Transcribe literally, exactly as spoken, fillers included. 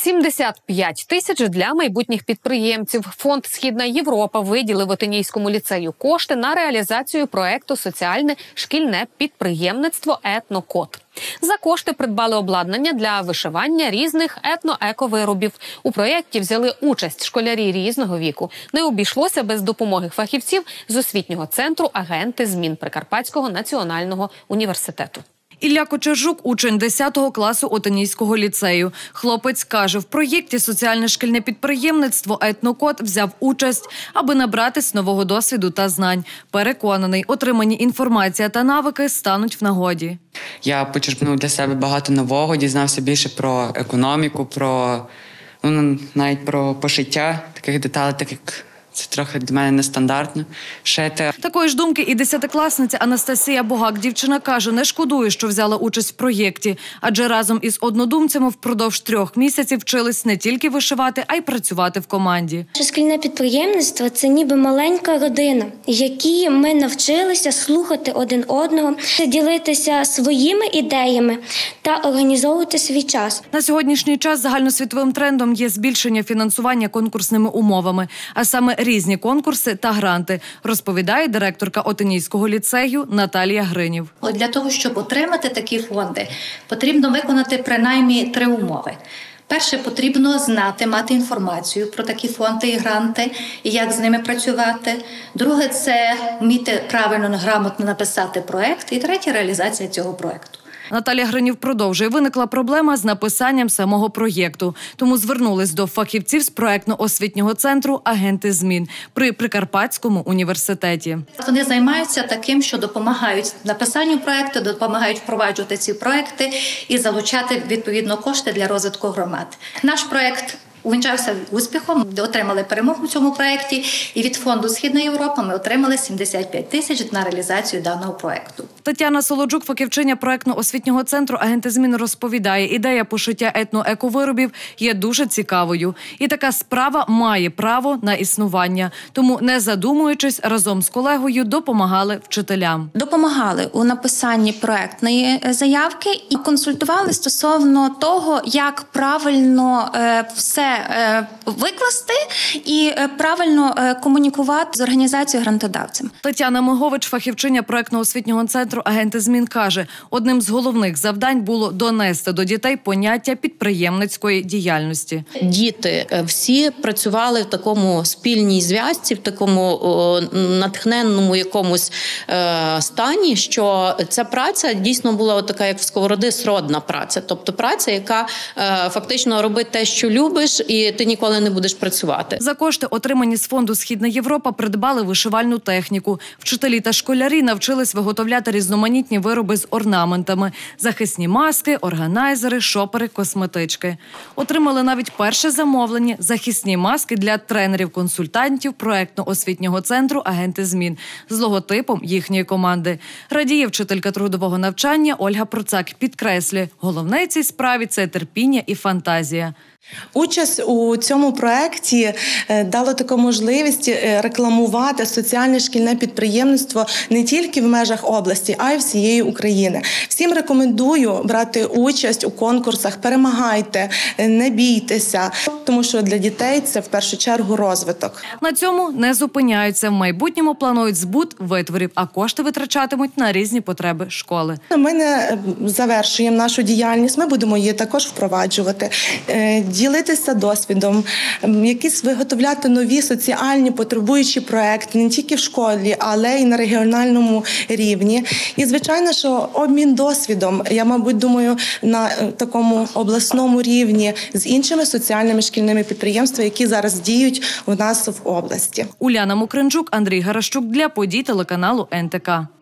сімдесят п'ять тисяч для майбутніх підприємців. Фонд «Східна Європа» виділив Отинійському ліцею кошти на реалізацію проекту «Соціальне шкільне підприємництво Етнокод». За кошти придбали обладнання для вишивання різних етно-еко-виробів. У проєкті взяли участь школярі різного віку. Не обійшлося без допомоги фахівців з освітнього центру «Агенти змін» Прикарпатського національного університету. Ілля Кочержук – учень десятого класу Отинійського ліцею. Хлопець каже, в проєкті «Соціальне шкільне підприємництво Етнокод» взяв участь, аби набратись нового досвіду та знань. Переконаний, отримані інформація та навики стануть в нагоді. Я почерпнув для себе багато нового, дізнався більше про економіку, про, ну, навіть про пошиття таких деталей, так як це трохи для мене нестандартно шити. Такої ж думки і десятикласниця Анастасія Богак. Дівчина каже, не шкодує, що взяла участь в проєкті, адже разом із однодумцями впродовж трьох місяців вчились не тільки вишивати, а й працювати в команді. Шкільне підприємництво – це ніби маленька родина, якій ми навчилися слухати один одного, ділитися своїми ідеями та організовувати свій час. На сьогоднішній час загальносвітовим трендом є збільшення фінансування конкурсними умовами, а саме різні конкурси та гранти, розповідає директорка Отинійського ліцею Наталія Гринів. Для того, щоб отримати такі фонди, потрібно виконати принаймні три умови. Перше, потрібно знати, мати інформацію про такі фонди і гранти, і як з ними працювати. Друге – це вміти правильно, грамотно написати проєкт. І третє – реалізація цього проєкту. Наталія Гринів продовжує. Виникла проблема з написанням самого проєкту. Тому звернулись до фахівців з проєктно-освітнього центру «Агенти змін» при Прикарпатському університеті. Вони займаються таким, що допомагають написанню проєкту, допомагають впроваджувати ці проєкти і залучати відповідно кошти для розвитку громад. Наш проєкт увінчався успіхом, отримали перемогу в цьому проєкті, і від фонду «Східна Європа» ми отримали сімдесят п'ять тисяч на реалізацію даного проєкту. Тетяна Солоджук, фахівчиня проєктно-освітнього центру «Агенти змін», розповідає, ідея пошиття етно-ековиробів є дуже цікавою. І така справа має право на існування. Тому, не задумуючись, разом з колегою допомагали вчителям. Допомагали у написанні проєктної заявки і консультували стосовно того, як правильно все викласти і правильно комунікувати з організацією грантодавцем. Тетяна Мигович, фахівчиня проєктно-освітнього центру «Агенти змін», каже, одним з головних завдань було донести до дітей поняття підприємницької діяльності. Діти всі працювали в такому спільній зв'язці, в такому о, натхненному якомусь е, стані, що ця праця дійсно була така, як в сковороди, сродна праця. Тобто праця, яка е, фактично робить те, що любиш, і ти ніколи не будеш працювати. За кошти, отримані з фонду «Східна Європа», придбали вишивальну техніку. Вчителі та школярі навчились виготовляти різноманітні вироби з орнаментами – захисні маски, органайзери, шопери, косметички. Отримали навіть перше замовлення – захисні маски для тренерів-консультантів проєктно-освітнього центру «Агенти змін» з логотипом їхньої команди. Радіє вчителька трудового навчання Ольга Процак, підкреслює, головне цій справі – це терпіння і фантазія. Участь у цьому проєкті дала таку можливість рекламувати соціальне шкільне підприємництво не тільки в межах області, а й всієї України. Всім рекомендую брати участь у конкурсах, перемагайте, не бійтеся, тому що для дітей це в першу чергу розвиток. На цьому не зупиняються. В майбутньому планують збут витворів, а кошти витрачатимуть на різні потреби школи. Ми не завершуємо нашу діяльність, ми будемо її також впроваджувати. Ділитися досвідом, якісь виготовляти нові соціальні потребуючі проекти не тільки в школі, але й на регіональному рівні. І, звичайно, що обмін досвідом, я, мабуть, думаю, на такому обласному рівні з іншими соціальними шкільними підприємствами, які зараз діють у нас в області. Уляна Мокринчук, Андрій Гаращук для подій телеканалу ен те ка.